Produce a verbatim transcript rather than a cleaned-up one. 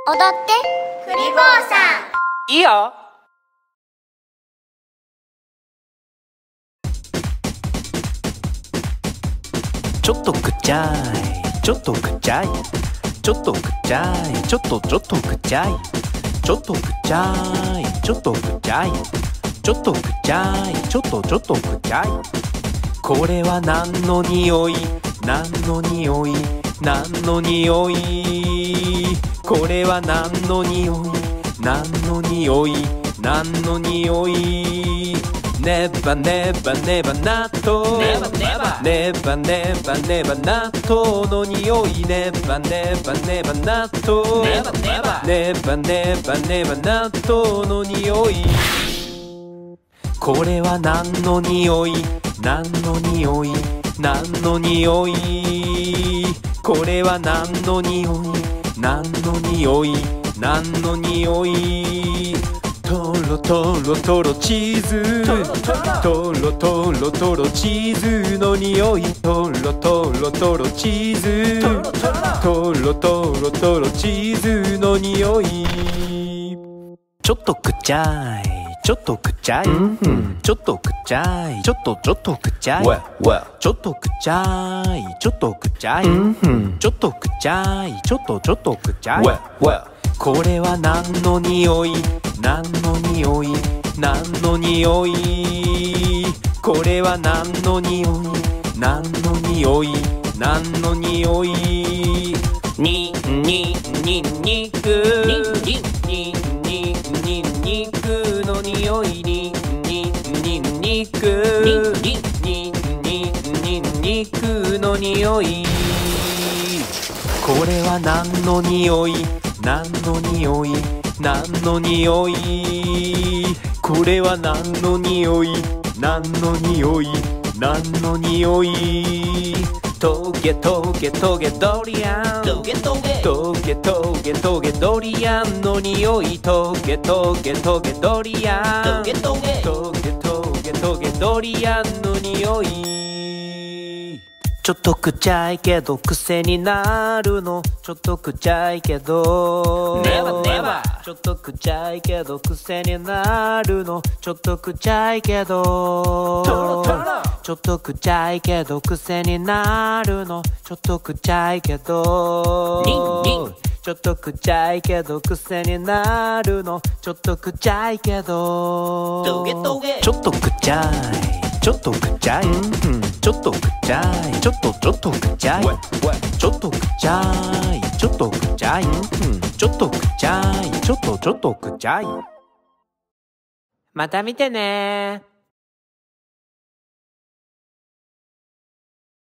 踊ってクリボーさん。 いいよ。ちょっとくちゃい、ちょっとくちゃい、ちょっとくちゃい、ちょっとちょっとくちゃい、ちょっとくちゃい、ちょっとくちゃい、ちょっとくちゃい、ちょっとちょっとくちゃい。これは何の匂い、何の匂い、何の匂い。これは何の匂い、何の匂い、何の匂い。ねばねばねば納豆、ねばねばねばねばねば納豆の匂い。ねばねばねば納豆、ねばねばねばねばねば納豆の匂い。これは何の匂い、何の匂い、何の匂い。これは何の匂い、何の匂い、何の匂い。とろとろとろチーズ、とろとろとろチーズの匂い。とろとろとろチーズ、とろとろとろチーズの匂い。ちょっとくちゃい、ちょっとくちゃい、ちょっとくちゃい、ちょっとちょっとくちゃい、ちょっとくちゃい、ちょっとくちゃい、ちょっとくちゃい、ちょっとちょっとくちゃい。これは何の匂い、何の匂い、何の匂い。これは何の匂い、何の匂い、何の匂い。ににににく、にににににくの匂い。ににににく、にににににくの匂い。これは何の匂い、何の匂い、何の匂い。これは何の匂い、何の匂い、何の匂い。トゲトゲトゲドリアン、トゲトゲトゲトゲトゲドリアンの匂い。トゲトゲトゲドリアン、トゲトゲトゲトゲトゲドリアンの匂い。ちょっとくちゃいけど癖になるの。ちょっとくちゃいけどネバネバ。ちょっとくちゃいけど癖になるの。ちょっとくちゃいけどちょっとくちゃいけど癖になるの。ちょっとくちゃいけどちょっとくちゃいけど癖になるの。ちょっとくちゃいけどちょっとくちゃい、ちょっとくちゃい、ちょっとくちゃい、ちょっとちょっとくちゃい、ちょっとくちゃい、ちょっとくちゃい、ちょっとくちゃい、ちょっとちょっとくちゃい。また見てね。